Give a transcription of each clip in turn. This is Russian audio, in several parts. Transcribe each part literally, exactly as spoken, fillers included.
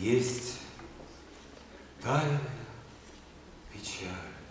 Есть тайная печаль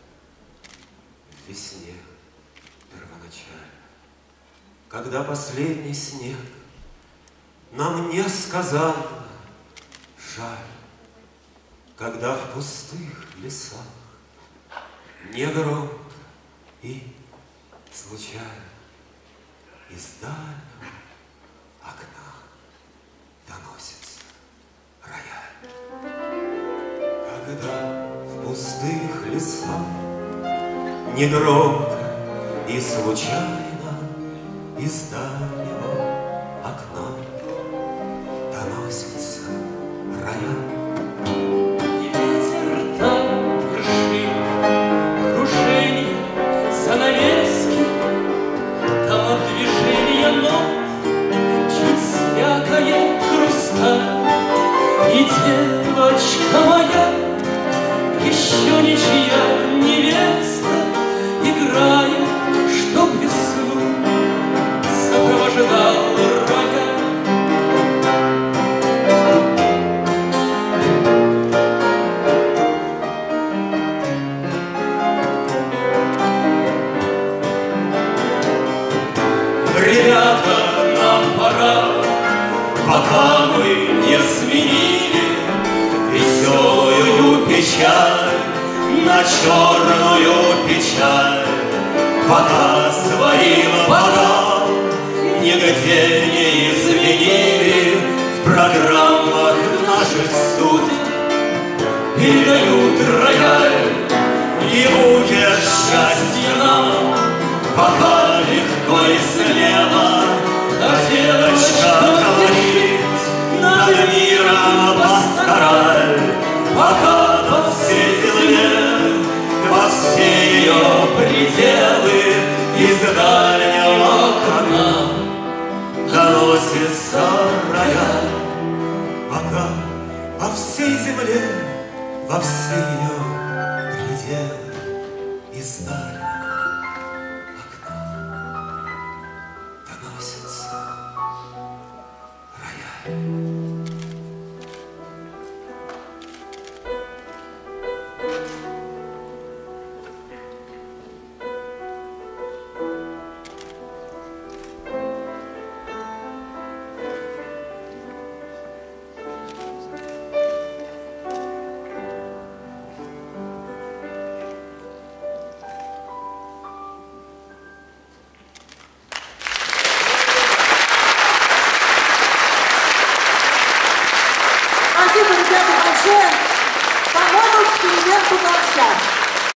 в весне первоначаль, когда последний снег нам несказанно жаль, когда в пустых лесах негромко и случайно из дальнего окна доносится рояль. Когда в пустых лесах негромко и случайно из дальнего окна доносится рояль. И ветер там вершит крушение занавески, там от движения ног чуть звякает хрусталь. И девочка моя, еще ничья невеста, играя, чтоб весну сопровождал рояль. Ребята, нам пора, пока мы не сменили веселую печаль на черную печаль, пока своим богам нигде не изменили в программах наших судеб. Передают рояль, и будет счастье нам, пока легко и слева, а девочка говорит над миром пастораль, пока по всей земле, во все ее пределы из дальнего окна доносится рояль. Пока по всей земле, во все ее пределы из дальнего окна доносится рояль. Спасибо, ребята, большое. По-моему, эксперимент удался.